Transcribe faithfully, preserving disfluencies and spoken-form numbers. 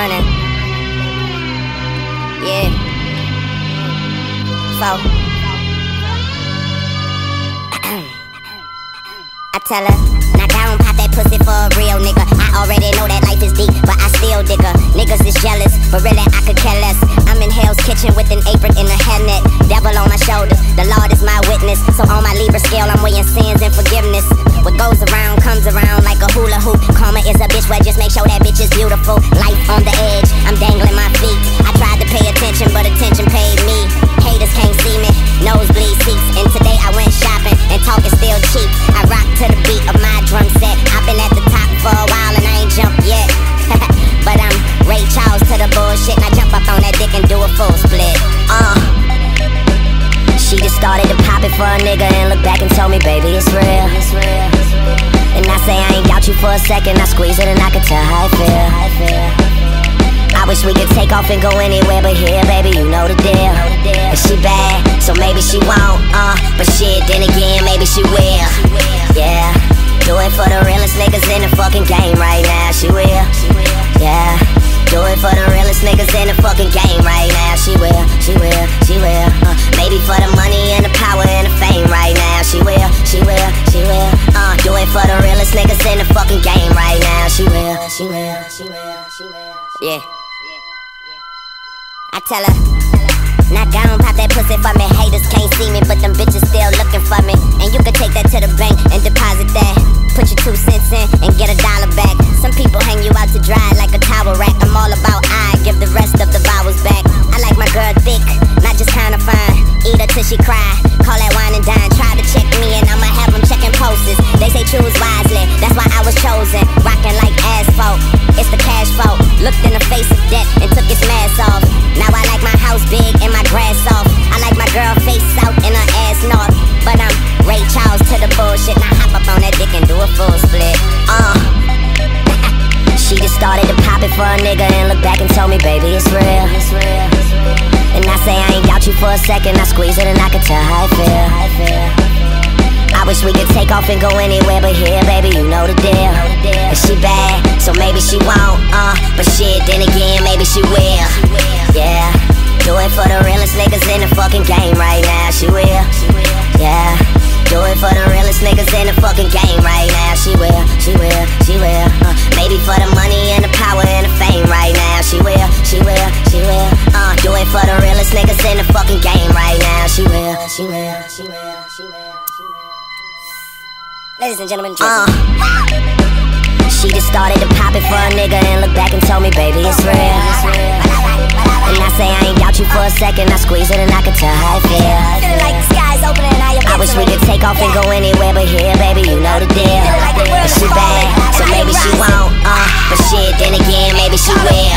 morning. Yeah. So I tell her, now go and pop that pussy for a real nigga. I already know that life is deep, but I still dig her. Niggas is jealous, but really I could care less. I'm in Hell's Kitchen with an apron and a hairnet. Devil on my shoulder, the Lord is my witness. So on my Libra scale, I'm weighing sins and forgiveness. What goes around comes around like a hula hoop. Karma is a bitch, well just make sure that bitch is beautiful. Life on the edge, I'm dangling my feet. I tried to pay attention, but attention paid me. Haters can't see me, nosebleed seats. And today I went shopping, and talk is still cheap. I rock to the beat of my drum set. I've been at the top for a while and I ain't jumped yet. But I'm Ray Charles to the bullshit, and I jump up on that dick and do a full split. Uh She just started to pop it for a nigga and look back and told me, baby, it's real. It's real. And I say I ain't got you for a second. I squeeze it and I can tell how it feel. I wish we could take off and go anywhere but here, baby, you know the deal. And she bad, so maybe she won't, uh but shit, then again, maybe she will. Yeah, do it for the realest niggas in the fucking game right now. She will, yeah. Do it for the realest niggas in the fucking game right now. She will, she will, she will. Uh, maybe for the money and the power and the fame right now. She will, she will, she will. Uh, do it for the realest niggas in the fucking game right now. She will, she will, she will, she will. Yeah. I tell her, now go and pop that pussy for me. Haters can't see me, but them bitches still looking for me. And you can take that to the bank and deposit that. Put your two cents in and get a dollar back. Some people hang you out to dry like a towel rack. I'm all about I, give the rest of the vowels back. I like my girl thick, not just kinda fine. Eat her till she cry, call that wine and dine. Try to check me and I'ma have them checking posters. They say choose wisely, that's why I was chosen. Rocking like asphalt, it's the cash fault. Looked in the face of death and took its mask off. Now I like my house big and my grass soft. I like my girl face south and her ass north. But I'm Ray Charles to the bullshit. Now hop up on that dick and do a full split. Uh She just started to pop it for a nigga and look back and told me, baby, it's real. It's real. And I say I ain't got you for a second. I squeeze it and I can tell how it feel. I wish we could take off and go anywhere but here, baby, you know the deal. And she bad, so maybe she won't, uh but shit, then again, maybe she will. Yeah, do it for the realest niggas in the fucking game right now. She will, yeah. Do it for the realest niggas in the fucking game right now. She will, she will, she will. Uh, maybe for the money and the power and the fame right now. She will, she will, she will. Uh, do it for the realest niggas in the fucking game right now. She will, she will, she will, she will, she will. Ladies and gentlemen, uh, she just started to pop it for a nigga and look back and told me, baby, it's real. It's real. And I say I ain't got you for a second. I squeeze it and I can tell how it feel. Feeling like the sky's opening and all your I wish we could take off and go anywhere but here, baby, you know the deal. And she bad, so maybe she won't, uh but shit, then again, maybe she will.